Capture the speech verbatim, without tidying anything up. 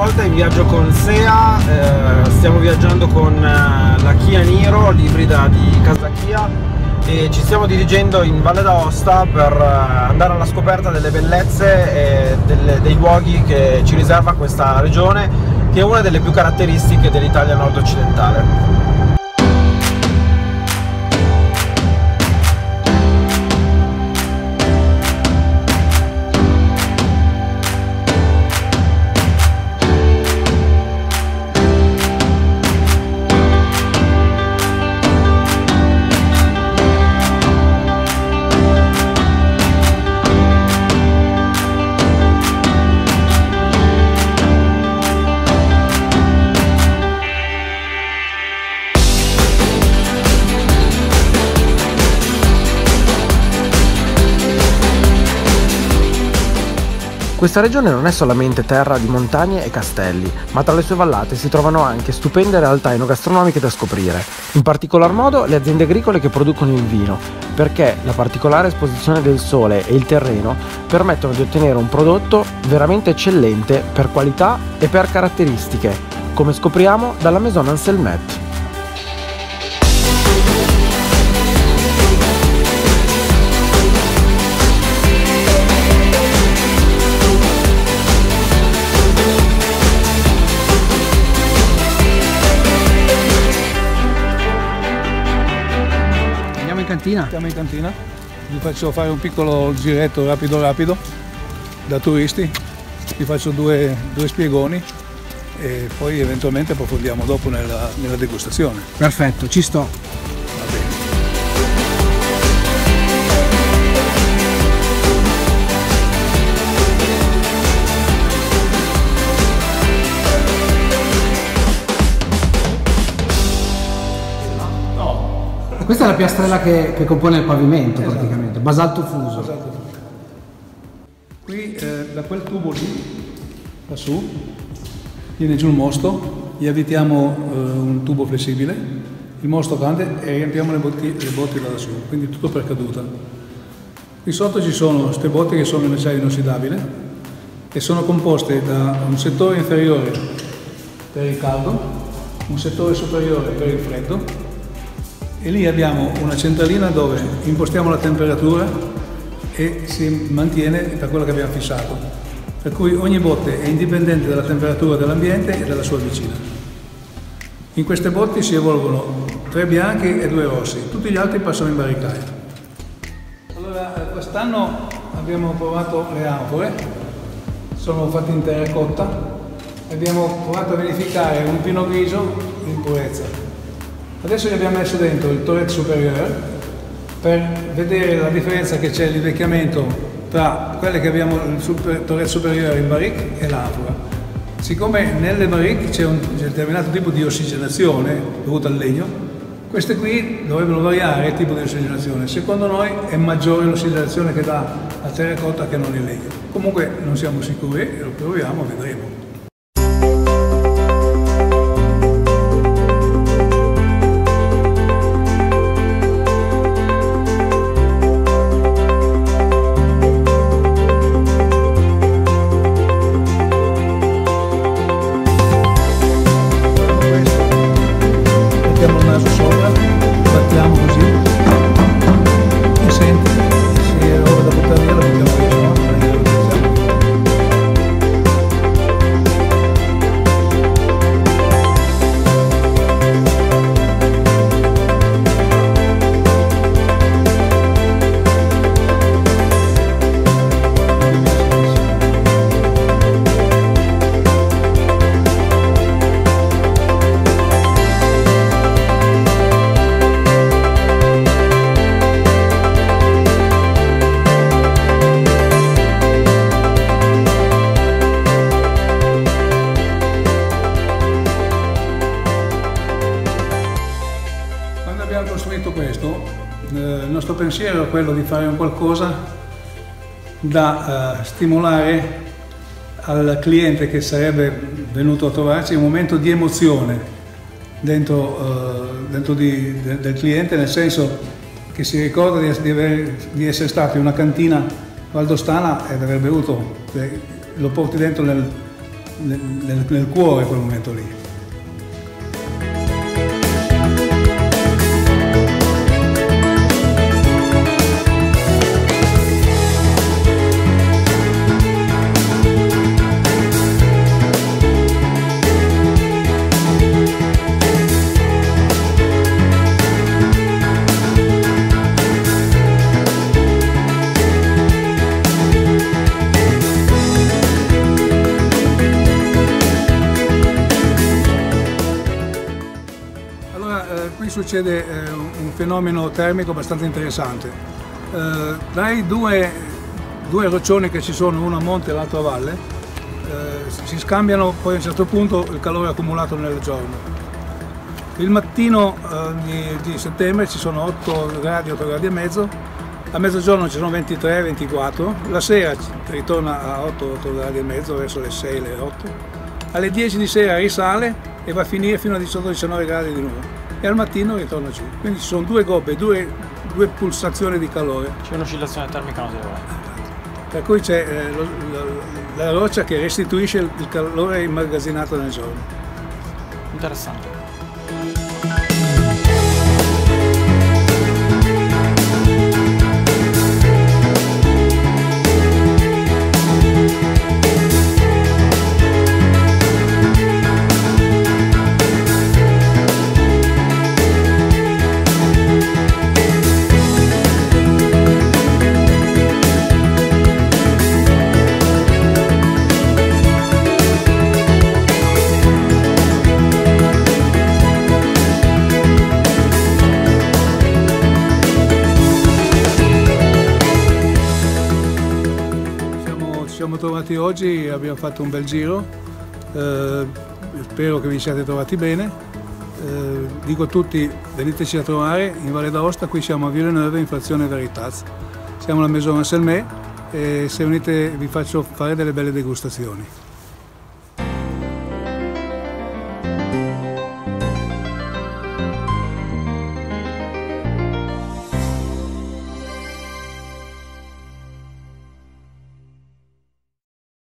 volta in viaggio con SEA, eh, stiamo viaggiando con eh, la Kia Niro, l'ibrida di casa Kia, e ci stiamo dirigendo in Valle d'Aosta per eh, andare alla scoperta delle bellezze e delle, dei luoghi che ci riserva questa regione, che è una delle più caratteristiche dell'Italia nord-occidentale. Questa regione non è solamente terra di montagne e castelli, ma tra le sue vallate si trovano anche stupende realtà enogastronomiche da scoprire, in particolar modo le aziende agricole che producono il vino, perché la particolare esposizione del sole e il terreno permettono di ottenere un prodotto veramente eccellente per qualità e per caratteristiche, come scopriamo dalla Maison Anselmet. Siamo in cantina, vi faccio fare un piccolo giretto rapido rapido da turisti, vi faccio due, due spiegoni e poi eventualmente approfondiamo dopo nella, nella degustazione. Perfetto, ci sto. Va bene. Questa è la piastrella che, che compone il pavimento, esatto. Praticamente, basalto fuso. Basalto fuso. Qui eh, da quel tubo lì, lassù, viene giù il mosto, gli avvitiamo eh, un tubo flessibile, il mosto grande e riempiamo le botti, le botti da lassù, quindi tutto per caduta. Qui sotto ci sono queste botti che sono in acciaio inossidabile e sono composte da un settore inferiore per il caldo, un settore superiore per il freddo, e lì abbiamo una centralina dove impostiamo la temperatura e si mantiene per quello che abbiamo fissato, per cui ogni botte è indipendente dalla temperatura dell'ambiente e dalla sua vicina. In queste botti si evolvono tre bianchi e due rossi, tutti gli altri passano in barricaia. Allora, quest'anno abbiamo provato le anfore, sono fatte in terracotta, e abbiamo provato a verificare un pino grigio in purezza. Adesso gli abbiamo messo dentro il Tourette superiore per vedere la differenza che c'è, l'invecchiamento tra quelle che abbiamo il super, Tourette superiore in barrique e l'anfora. Siccome nelle barrique c'è un, un determinato tipo di ossigenazione dovuta al legno, queste qui dovrebbero variare il tipo di ossigenazione. Secondo noi è maggiore l'ossigenazione che dà la terracotta che non il legno. Comunque non siamo sicuri, lo proviamo, vedremo. Mettiamo il naso sopra, battiamo così e senti, se è ora da buttare via la buttiamo via, no? il nostro pensiero è quello di fare un qualcosa da uh, stimolare al cliente che sarebbe venuto a trovarci un momento di emozione dentro, uh, dentro di, de, del cliente, nel senso che si ricorda di, di, aver, di essere stato in una cantina valdostana ed aver bevuto, lo porti dentro nel, nel, nel, nel cuore quel momento lì. Qui succede eh, un fenomeno termico abbastanza interessante. Eh, dai due, due roccioni che ci sono, uno a monte e l'altro a valle, eh, si scambiano poi a un certo punto il calore accumulato nel giorno. Il mattino eh, di, di settembre ci sono otto gradi, otto gradi e mezzo, a mezzogiorno ci sono ventitré ventiquattro, la sera ritorna a otto, otto gradi e mezzo, verso le sei, le otto, alle dieci di sera risale e va a finire fino a diciotto diciannove gradi di nuovo. E al mattino ritorna giù. Quindi ci sono due gobbe, due, due pulsazioni di calore. C'è un'oscillazione termica notevole. Per cui c'è eh, lo, lo, la roccia che restituisce il, il calore immagazzinato nel giorno. Interessante. Ci siamo trovati oggi, abbiamo fatto un bel giro, eh, spero che vi siate trovati bene. Eh, dico a tutti, veniteci a trovare in Valle d'Aosta, qui siamo a Villeneuve in frazione Veritas. Siamo alla Maison Anselmet e se venite vi faccio fare delle belle degustazioni.